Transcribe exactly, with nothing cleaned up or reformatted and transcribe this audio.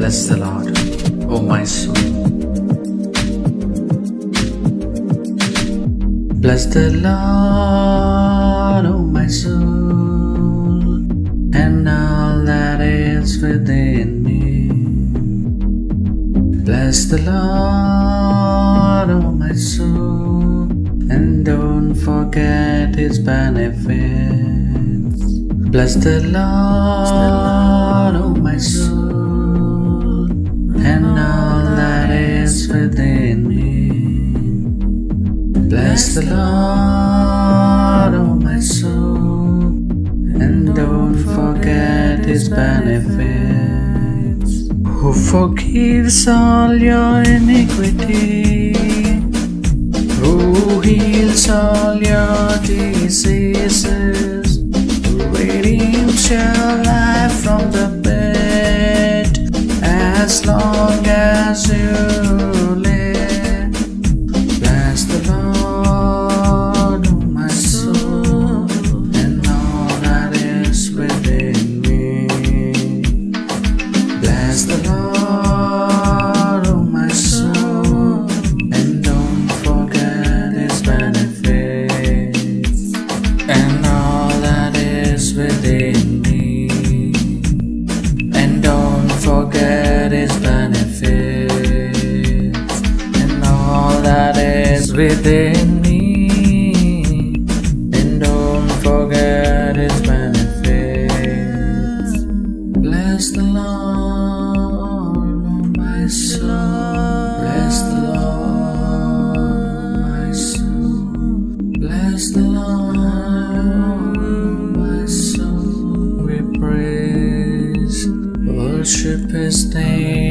Bless the Lord, O my soul. Bless the Lord, O my soul, and all that is within me. Bless the Lord, O my soul, and don't forget His benefits. Bless the Lord, O my soul, and all that is within me. Bless the Lord, O my soul, and don't forget His benefits. Who forgives all your iniquity, who heals all your diseases, who redeems your life from the pit, as long as you live. Bless the Lord, O my soul, and all that is within me. Bless the Lord, O my soul, and don't forget His benefits, and all that is within me. And don't forget His benefits, and all that is within me. And don't forget His benefits. Bless the Lord, O my soul. Bless the Lord, my soul. Bless the Lord, my soul. We praise, worship His name.